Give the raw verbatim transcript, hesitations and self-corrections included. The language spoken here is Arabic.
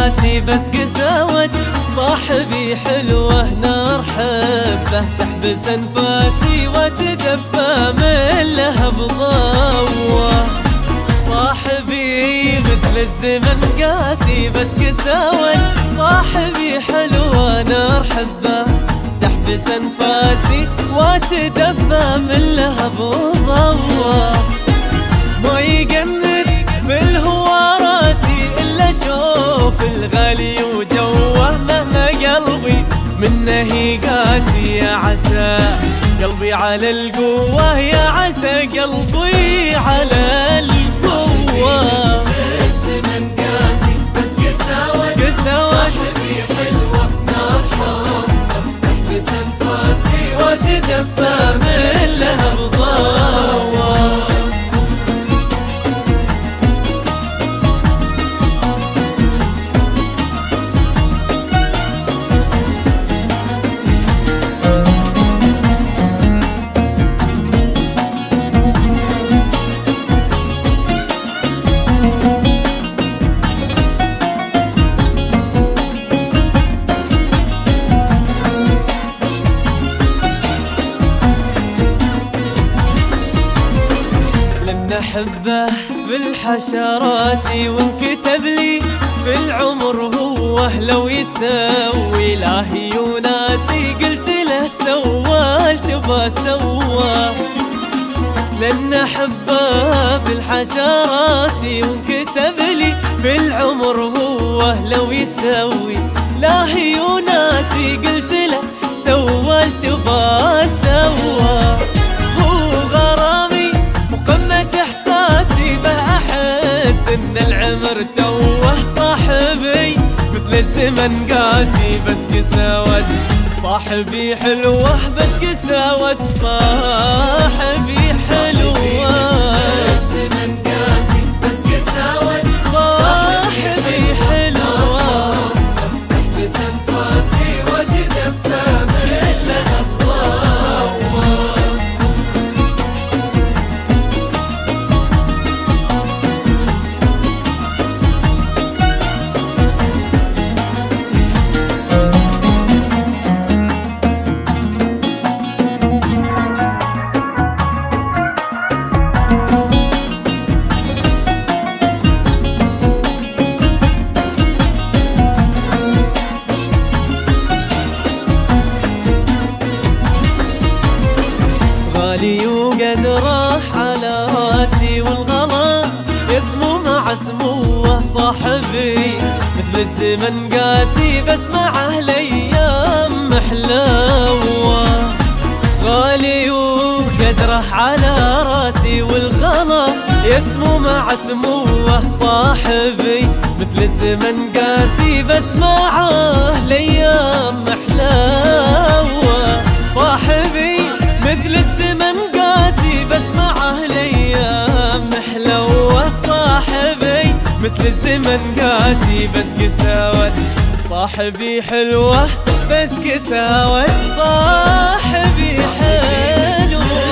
قاسي بس قساوة صاحبي حلوة نار حبه تحبس انفاسي وتدفى من لهب ضوه. صاحبي مثل الزمن قاسي بس قساوة صاحبي حلوة نار حبه تحبس انفاسي وتدفى من لهب ضوه. ما يقند بالهوى راسي إلا شوف الغالي وجوه مهما قلبي منه قاسي. يا عسى قلبي على القوة يا عسى قلبي على القوة. الزمن قاسي بس قساوة قساوة صاحبي حلوة نار حبه تحبس انفاسي وتدفى من لهب ضوه. أحبه في الحشا راسي وانكتب لي في العمر هو لو يسوي لاهي وناسي قلت له سوى تبى سوى. لأن أحبه في الحشا راسي وانكتب لي في العمر هو لو يسوي لاهي وناسي قلت له سوى تبى سوى. إن العمر توه صاحبي مثل الزمن قاسي بس قساوة صاحبي حلوة بس قساوة صاحبي حلوة. الزمن قاسي بس قساوة صاحبي حلوة تحبس انفاسي وتدفى من لهب ضوه. غالي وقد راح على راسي والغلا اسمه مع سموه صاحبي مثل الزمن قاسي بس معه الايام محلاوه. غالي وقد راح على راسي والغلا اسمه مع سموه صاحبي مثل الزمن قاسي بس معه الايام محلاوه. صاحبي مثل الزمن قاسي بس معه الايام محلوه. صاحبي مثل الزمن قاسي بس قساوة صاحبي حلوة بس قساوة صاحبي حلوة.